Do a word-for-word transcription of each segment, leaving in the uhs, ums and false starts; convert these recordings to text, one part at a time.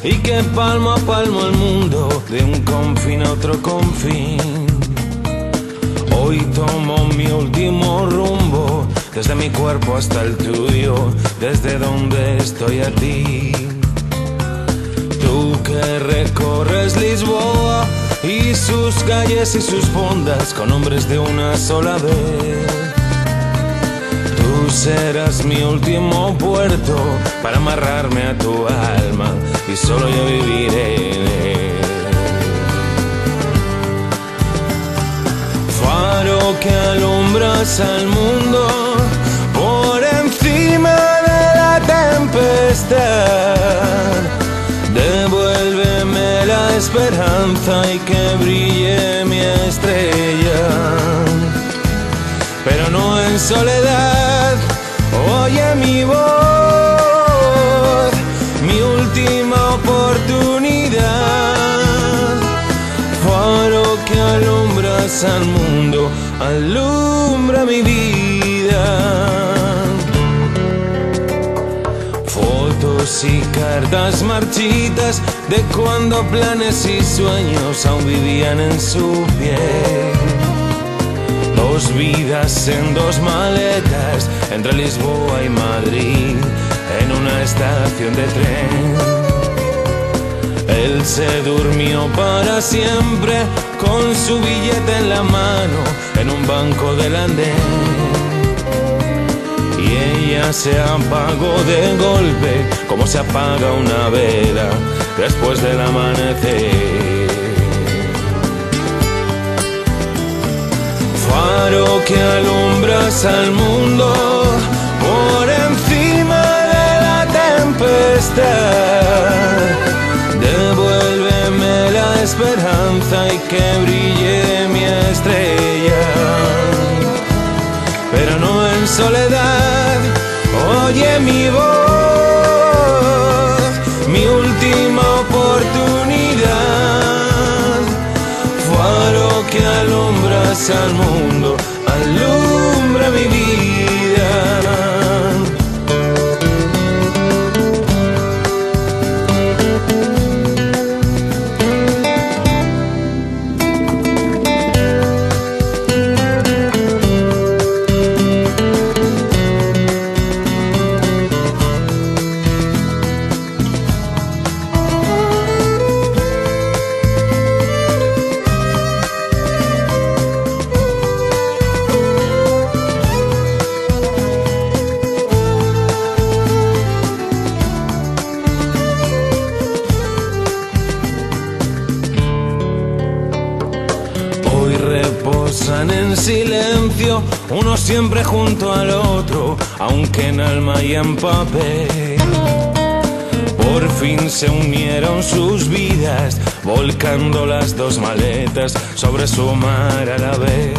y que palmo a palmo el mundo, de un confín a otro confín. Hoy tomo mi último rumbo, desde mi cuerpo hasta el tuyo, desde donde estoy a ti. Tú que recorres Lisboa y sus calles y sus fondas con hombres de una sola vez. Tú serás mi último puerto para amarrarme a tu alma y solo yo viviré en él. Faro que alumbras al mundo por encima de la tempestad. Devuélveme la esperanza y que brille mi estrella, pero no en soledad. Oye mi voz, mi última oportunidad. Faro que alumbras al mundo, alumbra mi vida. Fotos y cartas marchitas de cuando planes y sueños aún vivían en su piel. Dos vidas en dos maletas, entre Lisboa y Madrid, en una estación de tren. Él se durmió para siempre con su billete en la mano en un banco del andén. Y ella se apagó de golpe, como se apaga una vela después del amanecer. Faro que alumbras al mundo por encima de la tempestad. Devuélveme la esperanza y que brille mi estrella, pero no en soledad. Oye mi voz, mi última oportunidad. Faro que alumbras al mundo, alumbra mi vida. Reposan en silencio, uno siempre junto al otro, aunque en alma y en papel. Por fin se unieron sus vidas, volcando las dos maletas sobre su mar a la vez.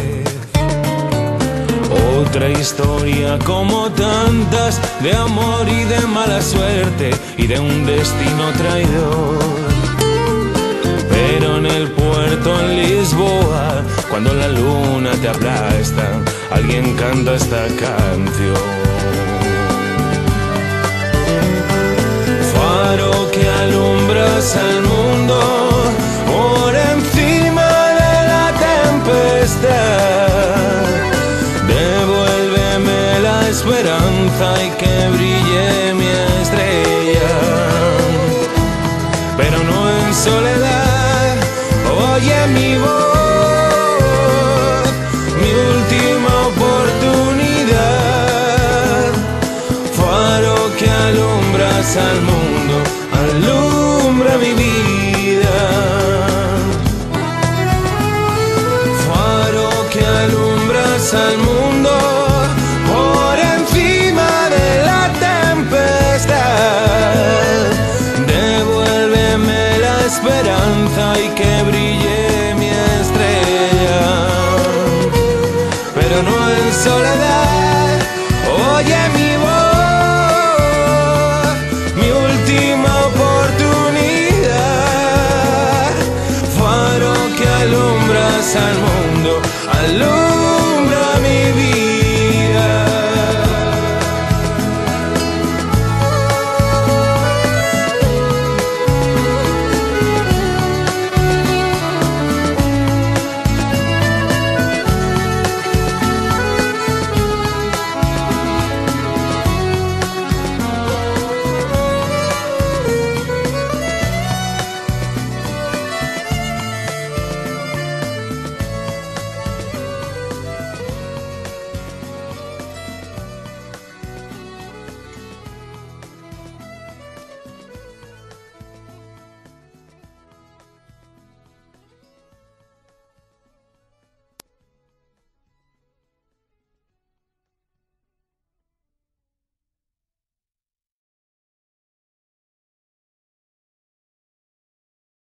Otra historia como tantas, de amor y de mala suerte, y de un destino traidor. Pero en el puerto en Lisboa, cuando la luna te aplasta, alguien canta esta canción. Faro que alumbras al mundo por encima de la tempestad. Devuélveme la esperanza y que brille mi estrella, pero no en soledad. Oye mi voz, mi última oportunidad. Faro que alumbras al mundo, alumbra mi vida. Faro que alumbras al mundo por encima de la tempestad. Devuélveme la esperanza y que brille mi estrella, pero no en soledad. Oye mi voz, mi última oportunidad. Faro que alumbras al mundo, alumbra